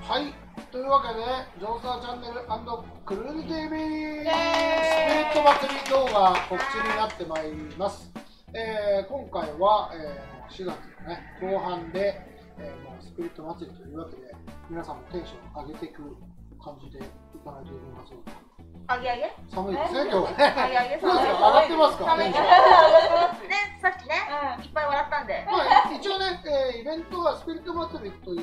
はい、というわけで、ジョーサーチャンネル&クルーズ TV スピリット祭り動画告知になってまいります。今回は、4月の、ね、後半で、スピリット祭りというわけで、皆さんもテンション上げていく感じでいかないといけませんか。 上げ上げ寒いですね、今日ね。 上げ上げ上がってますか、テンション。 ね、さっきね、いっぱい笑ったんで。 まあ、一応ね、イベントはスピリット祭りといって、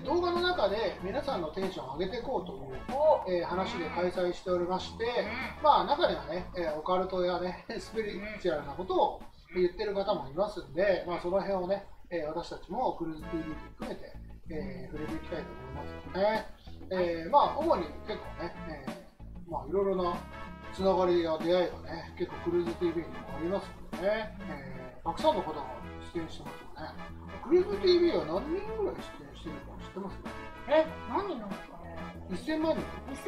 動画の中で皆さんのテンションを上げていこうという、話で開催しておりまして、まあ中にはね、オカルトやね、スピリチュアルなことを言ってる方もいますんで、まあその辺をね、私たちもクルーズ TV 含めて、触れていきたいと思いますね。まあ主に結構ね、まあいろいろなつながりや出会いがね、結構クルーズ TV にもありますのでね、たくさんの方が出演してますよね。クルーズ TV は何人ぐらい出演してるか知ってますか？ 何人なんですかね。 1000万人。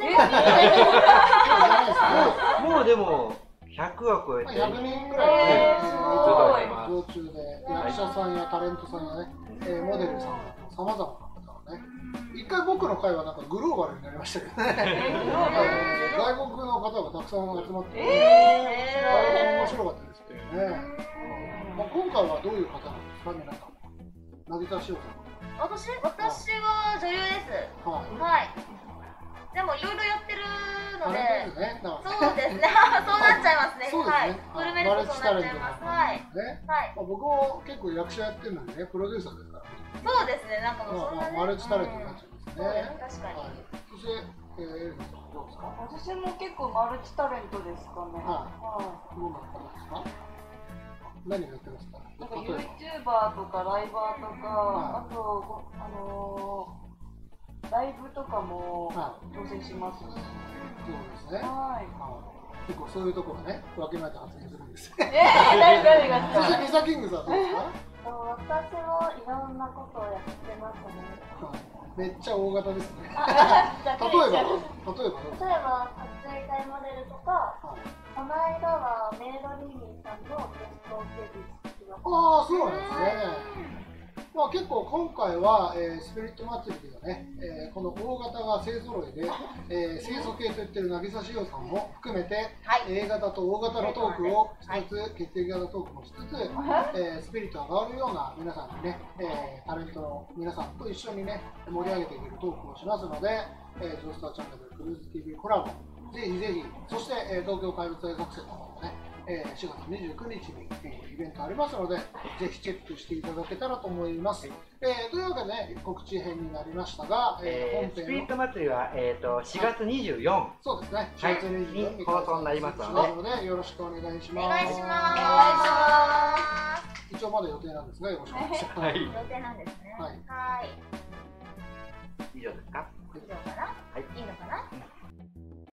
もうでも100は超えて 100人ぐらい常駐で役者さんやタレントさんやね、モデルさんさまざまな方がね、一回僕の会はなんかグローバルになりましたけどね、外国の方がたくさん集まって面白かったですけどね。まあ今回はどういう方なんですか、皆さん。渚しおさん。 私は女優です。はい。でもいろいろやってるので、そうですね。そうなっちゃいますね。はい。フルメルトそうなっちゃいます。はい。 僕も結構役者やってるのにね、プロデューサーですから。 そうですね。なんかもうそんなマルチタレントになっちゃいますね。 確かに。 そしてエルさんどうですか？ 私も結構マルチタレントですかね。 はい。どうなったんですか？何をやってますか？ なんか YouTuber とかライバーとか、あとライブとかも挑戦しますし。そうですね。結構そういうところがね、分け前で発言するんです。 誰が？ そしてミサキングさんどうですか？ 私もいろんなことをやってますね。 めっちゃ大型ですね。例えば撮影会モデルとか、この間はメイドリーミーさんのゲストを受ける。 ああ、そうなんですね。まあ結構今回は、スピリット祭りではね、この大型が勢ぞろいで、清楚系と言ってる渚しおさんも含めて、A 型と大型のトークをしつつ、血液型トークもしつつ、スピリットが上がるような皆さんにね、タレントの皆さんと一緒にね、盛り上げていけるトークをしますので、ジョースターチャンネルクルーズ TV コラボ、ぜひぜひ、そして、東京怪物大作戦の方もね、4月29日にイベントありますので、ぜひチェックしていただけたらと思います。というわけで、ね、告知編になりましたが、 スピリット祭りは、4月24、 そうですね、4月24日放送になりますので、よろしくお願いします。 お願いします。 一応まだ予定なんですが、よろしくお願いします。 予定なんですね。はい。 以上ですか？ 以上